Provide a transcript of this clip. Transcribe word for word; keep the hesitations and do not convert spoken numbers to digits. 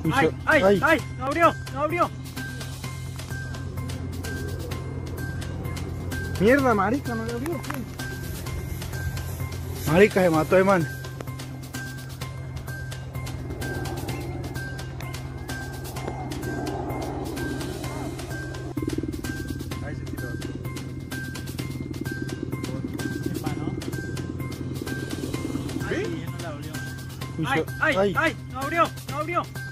Ay, ay, ay, ay, no abrió, no abrió. Mierda, marica, no le abrió. Marica, se mató de man. Ay, ay, ay, no abrió, no abrió.